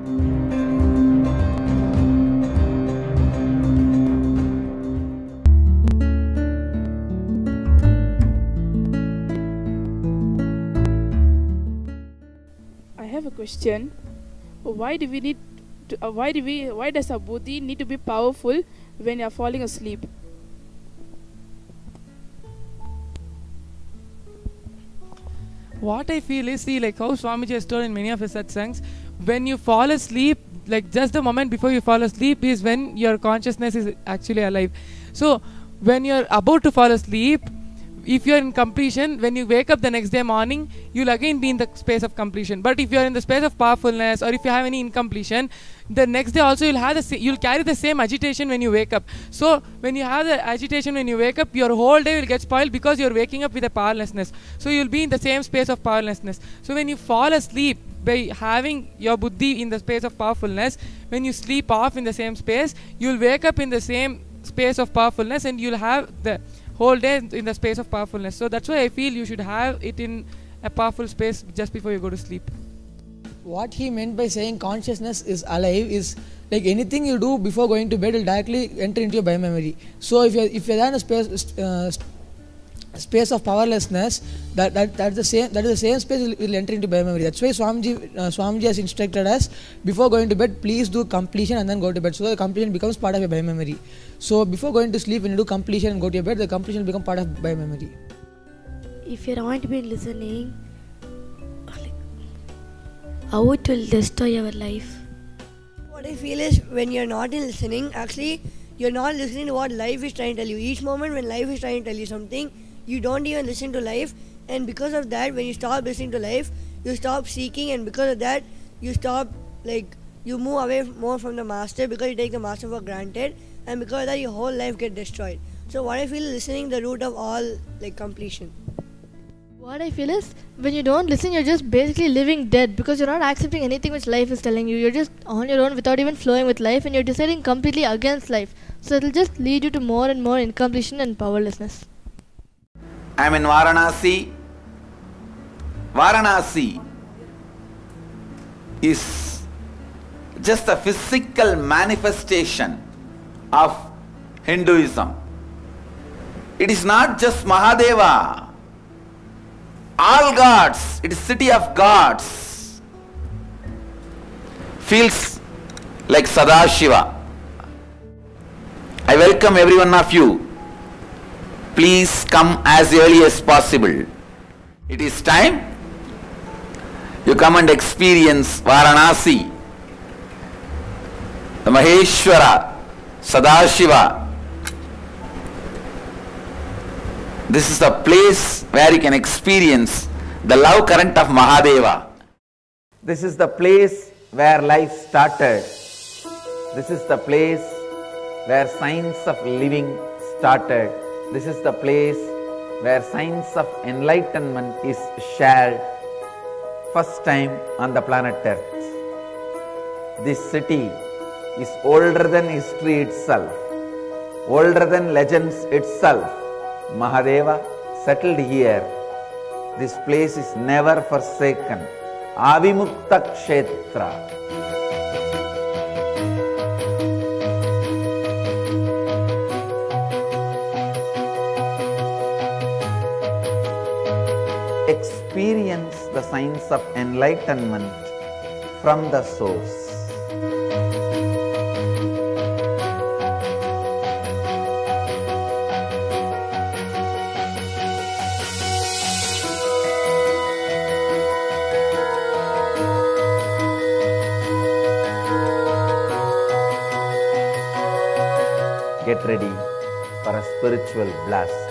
I have a question. Why do we need to, why does our buddhi need to be powerful when you are falling asleep? What I feel is, see, like how Swamiji has told in many of his satsangs, when you fall asleep, like just the moment before you fall asleep is when your consciousness is actually alive. So when you're about to fall asleep, if you're in completion, when you wake up the next day morning, you'll again be in the space of completion. But if you're in the space of powerfulness, or if you have any incompletion, the next day also you'll have you'll carry the same agitation when you wake up. So when you have the agitation when you wake up, your whole day will get spoiled because you're waking up with a powerlessness. So you'll be in the same space of powerlessness. So when you fall asleep by having your buddhi in the space of powerfulness, when you sleep off in the same space, you'll wake up in the same space of powerfulness, and you'll have the whole day in the space of powerfulness. So that's why I feel you should have it in a powerful space just before you go to sleep. What he meant by saying consciousness is alive is like anything you do before going to bed will directly enter into your biomemory. So if you're in a space of powerlessness, that's the same space will enter into biomemory. That's why Swamiji has instructed us, before going to bed, please do completion and then go to bed. So the completion becomes part of your biomemory. So before going to sleep, when you do completion and go to your bed, the completion will become part of biomemory. If you haven't been listening, how it will destroy your life? What I feel is, when you're not listening, actually you're not listening to what life is trying to tell you. Each moment when life is trying to tell you something, you don't even listen to life, and because of that, when you stop listening to life, you stop seeking, and because of that, you stop, you move away more from the master, because you take the master for granted, and because of that, your whole life gets destroyed. So what I feel is, listening the root of all completion. What I feel is, when you don't listen, you're just basically living dead, because you're not accepting anything which life is telling you. You're just on your own without even flowing with life, and you're deciding completely against life. So it'll just lead you to more and more incompletion and powerlessness. I'm in Varanasi. Varanasi is just a physical manifestation of Hinduism. It is not just Mahadeva. All gods, it is city of gods. Feels like Sadashiva. I welcome every one of you. Please come as early as possible. It is time you come and experience Varanasi, the Maheshwara, Sadashiva. This is the place where you can experience the love current of Mahadeva. This is the place where life started. This is the place where science of living started. This is the place where science of enlightenment is shared first time on the planet Earth. This city is older than history itself, older than legends itself. Mahadeva settled here. This place is never forsaken. Avimukta Kshetra. Experience the science of enlightenment from the source. Get ready for a spiritual blast.